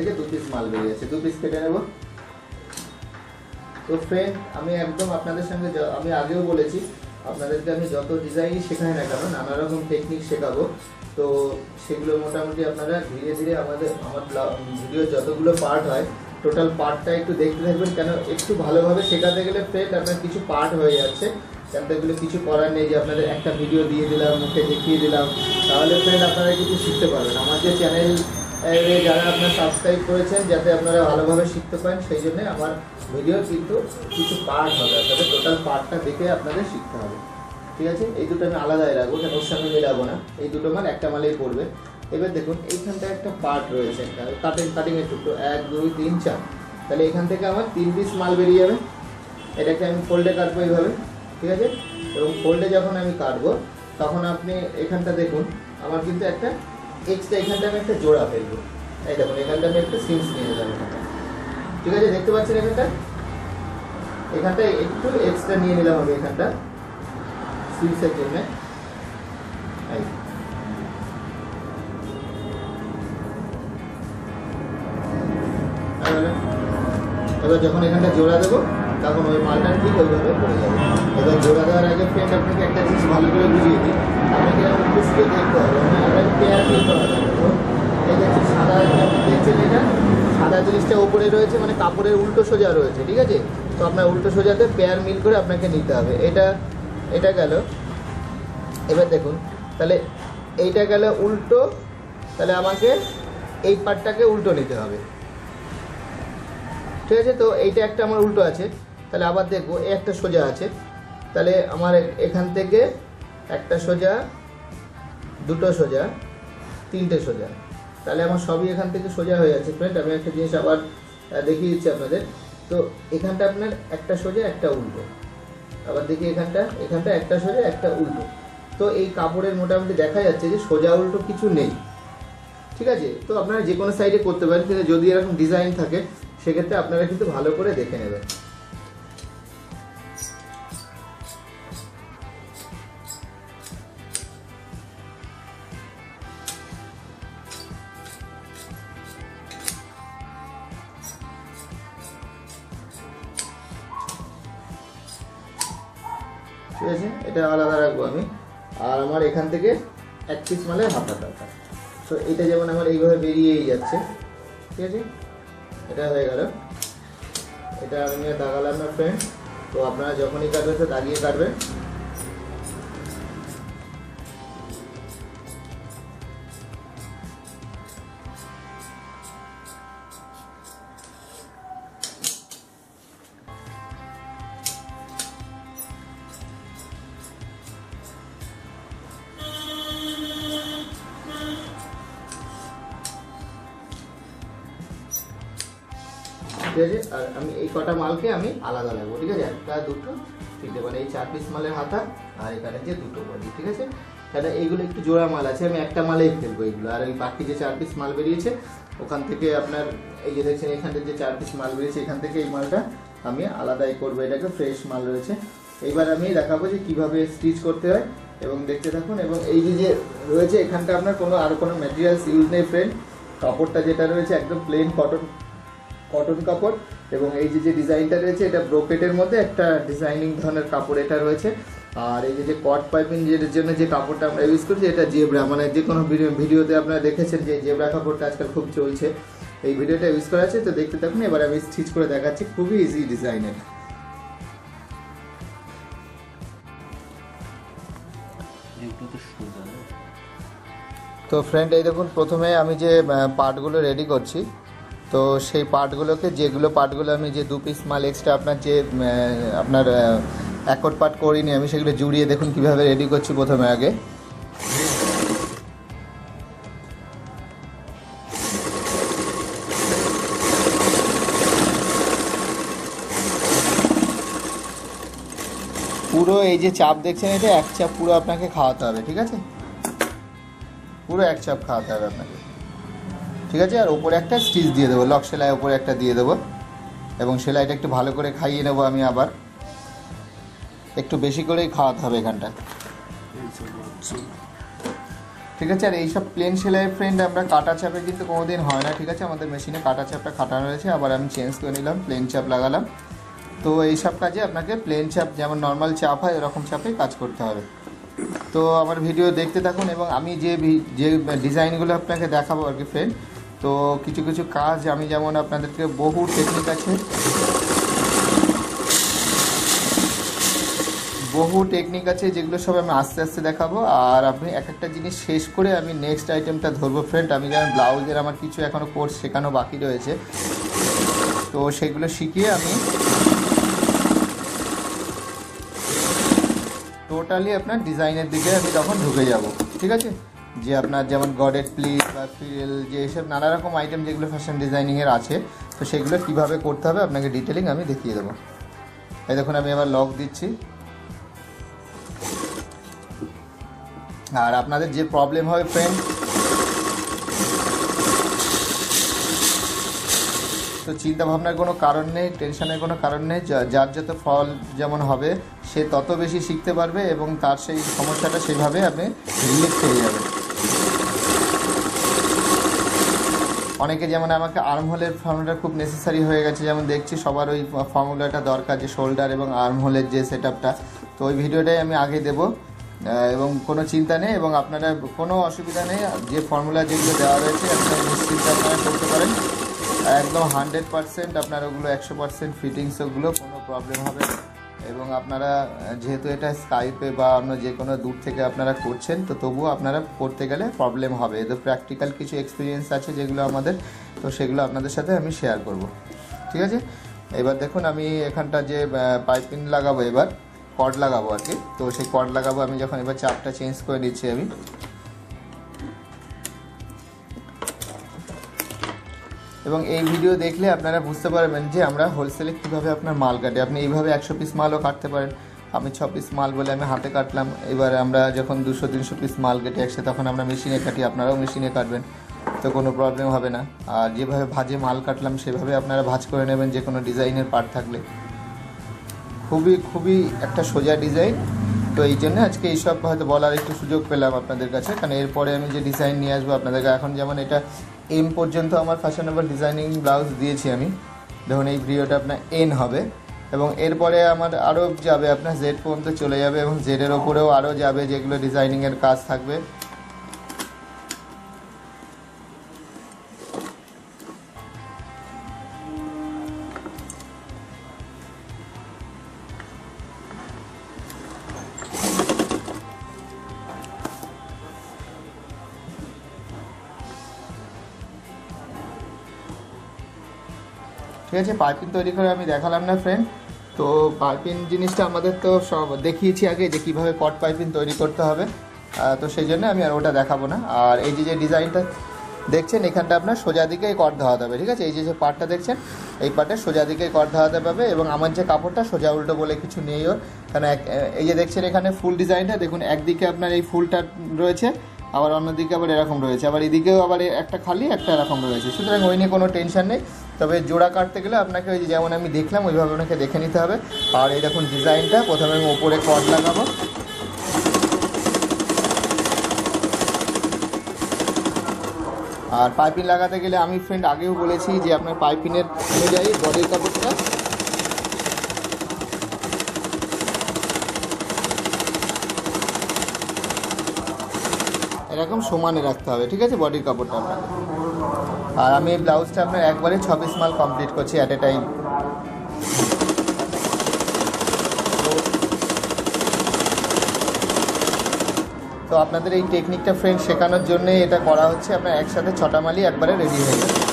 থেকে 2 পিস মাল বেরিয়েছে। 2 পিস কেটে নেব। তো ফ্রেন্ড, আমি একদম আপনাদের সঙ্গে আমি আগেও বলেছি আপনাদেরকে আমি যত ডিজাইনই শেখাই না কেন নানা রকম টেকনিক শেখাবো। তো সেগুলো মোটামুটি আপনারা ধীরে ধীরে আমার ভিডিও যতগুলো পার্ট হয় টোটাল পার্টটা একটু দেখতে থাকবেন, কেন একটু ভালোভাবে শেখাতে গেলে ফ্রেন্ড আপনার কিছু পার্ট হয়ে যাচ্ছে, কেন এগুলো কিছু করার নেই যে আপনাদের একটা ভিডিও দিয়ে দিলাম, মুখে দেখিয়ে দিলাম, তাহলে ফ্রেন্ড আপনারা কিছু শিখতে পারবেন। আমার যে চ্যানেল যারা আপনারা সাবস্ক্রাইব করেছেন যাতে আপনারা ভালোভাবে শিখতে পারেন, সেই জন্য আমার ভিডিও কিন্তু কিছু পার্ট হবে, আপনাদের টোটাল পার্টটা দেখে আপনাদের শিখতে হবে। ঠিক আছে, এই দুটো আমি আলাদাই রাখবো, কেন ওর সঙ্গে মেলাবো না, এই দুটো মাল একটা মালেই পড়বে। এবার দেখুন এইখানটা একটা পার্ট রয়েছে, একটা কাটিংয়ের টুকরো 1 2 3 4, তাহলে এখান থেকে আমার 3 পিস মাল বেরিয়ে যাবে। এটাকে আমি ফোল্ডে কাটবো এইভাবে, ঠিক আছে। এবং ফোল্ডে যখন আমি কাটবো তখন আপনি এখানটা দেখুন আমার কিন্তু একটা এক্সট্রা এখানটা আমি একটা জোড়া ফেলবো। এই দেখুন এখানটা আমি একটা সিমস নিয়ে নিলাম এখানটা, ঠিক আছে, দেখতে পাচ্ছেন এখানটা একটু এক্সট্রা নিয়ে নিলাম আমি এখানটা সিমসের জন্য। এবার যখন এখানটা জোড়া দেবো তখন ওই মালটা ঠিক ওইভাবে পড়ে যাবে। এবার জোড়া দেওয়ার আগে ফ্রেন্ড আপনাকে একটা জিনিস ভালো করে বুঝিয়ে দিই, আপনাকে উল্টো সুতো দেখতে হবে, আপনাকে পেয়ার করতে হবে। এই দেখছি সাদা দেখছেন, এটা সাদা জিনিসটা ওপরে রয়েছে মানে কাপড়ের উল্টো সোজা রয়েছে, ঠিক আছে। তো আপনার উল্টো সোজাতে পেয়ার মিল করে আপনাকে নিতে হবে। এটা গেল। এবার দেখুন তাহলে এইটা গেল উল্টো, তাহলে আমাকে এই পার্টটাকে উল্টো নিতে হবে, ঠিক আছে। তো এইটা একটা আমার উল্টো আছে, তাহলে আবার দেখবো এই একটা সোজা আছে, তাহলে আমার এখান থেকে একটা সোজা, দুটো সোজা, তিনটে সোজা, তাহলে আমার সবই এখান থেকে সোজা হয়ে যাচ্ছে। ফ্রেন্ড, আমি একটা জিনিস আবার দেখিয়ে দিচ্ছি আপনাদের। তো এখানটা আপনার একটা সোজা একটা উল্টো, আবার দেখি এখানটা একটা সোজা একটা উল্টো। তো এই কাপড়ের মোটামুটি দেখা যাচ্ছে যে সোজা উল্টো কিছু নেই, ঠিক আছে। তো আপনারা যে কোনো সাইডে করতে পারেন, কিন্তু যদি এরকম ডিজাইন থাকে সেক্ষেত্রে আপনারা কিন্তু ভালো করে দেখে নেবেন। ঠিক আছে, এটা আলাদা রাখবো আমি। আর আমার এখান থেকে 1 পিস মালের হাতা দরকার। তো এটা যেমন আমার এইভাবে বেরিয়েই যাচ্ছে, ঠিক আছে, এটা হয়ে গেল। এটা আমি দাগালাম না ফ্রেন্ড। তো আপনারা যখনই কাটবেন তো দাগিয়ে কাটবেন। ঠিক আছে, আর আমি এই কটা মালকে আমি আলাদা লাগবো, ঠিক আছে, একটা দুটো তিনটে, মানে এই 4 পিস মালের হাতা আর এখানে যে দুটো বডি, ঠিক আছে। তাহলে এইগুলো একটু জোড়া মাল আছে, আমি একটা মালেই ফেলবো এইগুলো। আর ওই বাকি যে 4 পিস মাল বেরিয়েছে ওখান থেকে আপনার এই যে দেখছেন এখানে যে 4 পিস মাল বেরিয়েছে এখান থেকে এই মালটা আমি আলাদাই করবো, এটাকে ফ্রেশ মাল রয়েছে। এইবার আমি দেখাবো যে কীভাবে স্টিচ করতে হয় এবং দেখতে থাকুন। এবং এই যে রয়েছে এখানটা আপনার আরও কোনো ম্যাটেরিয়ালস ইউজ নেই ফ্রেন্ড, কাপড়টা যেটা রয়েছে একদম প্লেন কটন কাপড়। এবং এই যে ডিজাইনটা রয়েছে এটা ব্রোকেটের মধ্যে একটা ডিজাইনিং ধরনের কাপড় এটা রয়েছে। আর এই যে কট পাইপিং যেটার জন্য যে কাপড়টা আমরা ইউজ করছি এটা জেব্রা, মানে যে কোনো ভিডিওতে আপনারা দেখেছেন যে জেব্রা কাপড়টা আজকাল খুব চলছে, এই ভিডিওটা ইউজ করা আছে। তো দেখতে থাকুন, এবার আমি স্টিচ করে দেখাচ্ছি, খুবই ইজি ডিজাইনের। তো ফ্রেন্ড, এই দেখুন প্রথমে আমি যে পার্টগুলো রেডি করছি, তো সেই পার্টগুলোকে যেগুলো পার্টগুলো আমি যে 2 পিস মাল এক্সট্রা আপনার যে আপনার অ্যাকর্ড পার্ট করিনি আমি, সেগুলো জুড়িয়ে দেখুন কীভাবে রেডি করছি। প্রথমে আগে পুরো এই যে চাপ দেখছেন এটা 1 চাপ পুরো আপনাকে খাওয়াতে হবে, ঠিক আছে, পুরো 1 চাপ খাওয়াতে হবে আপনাকে, ঠিক আছে। আর ওপরে একটা স্টিচ দিয়ে দেবো, লক সেলাই ওপরে একটা দিয়ে দেবো এবং সেলাইটা একটু ভালো করে খাইয়ে নেবো আমি, আবার একটু বেশি করেই খাওয়াতে হবে এখানটা, ঠিক ঠিক আছে। আর এইসব প্লেন সেলাই ফ্রেন্ড আমরা কাটা চাপে কিন্তু কোনোদিন হয় না, ঠিক আছে। আমাদের মেশিনে কাটা চাপটা খাটানো রয়েছে, আবার আমি চেঞ্জ করে নিলাম, প্লেন চাপ লাগালাম। তো এইসব কাজে আপনাকে প্লেন চাপ যেমন নর্মাল চাপ হয় এরকম চাপেই কাজ করতে হবে। তো আমার ভিডিও দেখতে থাকুন এবং আমি যে ডিজাইনগুলো আপনাকে দেখাবো আর কি ফ্রেন্ড, তো কিছু কিছু কাজ আমি যেমন আপনাদেরকে বহু টেকনিক আছে যেগুলো সব আমি আস্তে আস্তে দেখাবো। আর আপনি এক একটা জিনিস শেষ করে আমি নেক্সট আইটেমটা ধরবো ফ্রেন্ড। আমি যেমন ব্লাউজের আমার কিছু এখনও কোর্স শেখানো বাকি রয়েছে, তো সেগুলো শিখিয়ে আমি টোটালি আপনার ডিজাইনের দিকে আমি তখন ঢুকে যাব, ঠিক আছে। যে আপনার যেমন গডেড প্লিট বা ফিল, যে এসব নানা রকম আইটেম যেগুলো ফ্যাশন ডিজাইনিংয়ের আছে, তো সেগুলো কীভাবে করতে হবে আপনাকে ডিটেলিং আমি দেখিয়ে দেবো। এই দেখুন আমি এবার লক দিচ্ছি। আর আপনাদের যে প্রবলেম হবে ফ্রেন্ড, তো চিন্তা ভাবনার কোনো কারণ নেই, টেনশনের কোনো কারণ নেই। যার যত ফল যেমন হবে সে তত বেশি শিখতে পারবে এবং তার সেই সমস্যাটা সেইভাবে আপনি রিলিফ পেয়ে যাবেন। অনেকে যেমন আমাকে আর্মহোলের ফর্মুলাটা খুব নেসেসারি হয়ে গেছে, যেমন দেখছি সবার ওই ফর্মুলাটা দরকার, যে শোল্ডার এবং আর্মহোলের যে সেট আপটা, তো ওই ভিডিওটাই আমি আগে দেবো এবং কোনো চিন্তা নেই এবং আপনারা কোনো অসুবিধা নেই। যে ফর্মুলা যেগুলো দেওয়া রয়েছে আপনারা নিশ্চিন্তে আপনারা করতে পারেন, একদম 100% আপনার ওগুলো 100% ফিটিংস, ওগুলো কোনো প্রবলেম হবে না। এবং আপনারা যেহেতু এটা স্কাইপে বা অন্য যে কোনো দূর থেকে আপনারা করছেন, তো তবুও আপনারা করতে গেলে প্রবলেম হবে। এদের প্র্যাকটিক্যাল কিছু এক্সপিরিয়েন্স আছে যেগুলো আমাদের, তো সেগুলো আপনাদের সাথে আমি শেয়ার করব, ঠিক আছে। এবার দেখুন আমি এখানটা যে পাইপিং লাগাবো, এবার কর্ড লাগাবো আর কি, তো সেই কর্ড লাগাবো আমি যখন, এবার চাপটা চেঞ্জ করে দিচ্ছি আমি। এবং এই ভিডিও দেখলে আপনারা বুঝতে পারবেন যে আমরা হোলসেলে কীভাবে আপনার মাল কাটে। আপনি এইভাবে 100 পিস মালও কাটতে পারেন। আমি 6 পিস মাল বলে আমি হাতে কাটলাম, এবারে আমরা যখন 200-300 পিস মাল কেটে একসাথে তখন আমরা মেশিনে কাটি, আপনারাও মেশিনে কাটবেন, তো কোনো প্রবলেম হবে না। আর যেভাবে ভাজে মাল কাটলাম সেভাবে আপনারা ভাজ করে নেবেন যে কোনো ডিজাইনের পার্ট থাকলে। খুবই খুবই একটা সোজা ডিজাইন, তো এই জন্য আজকে এইসব হয়তো বলার একটু সুযোগ পেলাম আপনাদের কাছে, কারণ এরপরে আমি যে ডিজাইন নিয়ে আসবো আপনাদেরকে, এখন যেমন এটা এম পর্যন্ত আমার ফ্যাশনেবল ডিজাইনিং ব্লাউজ দিয়েছি আমি, দেখুন এই ভিডিওটা আপনার এন হবে এবং এরপরে আমার আরও যাবে আপনার জেড পর্যন্ত চলে যাবে এবং জেডের ওপরেও আরও যাবে যেগুলো ডিজাইনিংয়ের কাজ থাকবে। ঠিক আছে, পাইপিং তৈরি করে আমি দেখালাম না ফ্রেন্ড। তো পাইপিং জিনিসটা আমাদের তো সব দেখিয়েছি আগে যে কীভাবে কট পাইপিং তৈরি করতে হবে, তো সেই জন্য আমি আর ওটা দেখাবো না। আর এই যে ডিজাইনটা দেখছেন এখানটা আপনার সোজা দিকেই কট ধরাতে হবে, ঠিক আছে। এই যে পার্টটা দেখছেন এই পার্টে সোজা দিকেই কট ধরাতে হবে এবং আমার যে কাপড়টা সোজা উল্টো বলে কিছু নেই ওর, কারণ এই যে দেখছেন এখানে ফুল ডিজাইনটা দেখুন, একদিকে আপনার এই ফুলটা রয়েছে, আবার অন্যদিকে আবার এরকম রয়েছে, আবার এদিকেও আবার একটা খালি একটা এরকম রয়েছে, সুতরাং ওই নিয়ে কোনো টেনশন নেই। তবে জোড়া কাটতে গেলে আপনাকে ওই যেমন আমি দেখলাম ওইভাবে আপনাকে দেখে নিতে হবে। আর এই দেখুন ডিজাইনটা প্রথমে আমি ওপরে কট লাগাবো, আর পাইপিং লাগাতে গেলে আমি ফ্রেন্ড আগেও বলেছি যে আপনার পাইপিংয়ের অনুযায়ী বডির কাপড়টা এরকম সমানে রাখতে হবে, ঠিক আছে, বডির কাপড়টা আপনাকে। আর আমি এই ব্লাউজটা আপনার একবারে 6 পিস মাল কমপ্লিট করছি অ্যাট এ টাইম। তো আপনাদের এই টেকনিকটা ফ্রেন্ড শেখানোর জন্যই এটা করা হচ্ছে, আপনার একসাথে 6টা মালই একবারে রেডি হয়ে যাবে।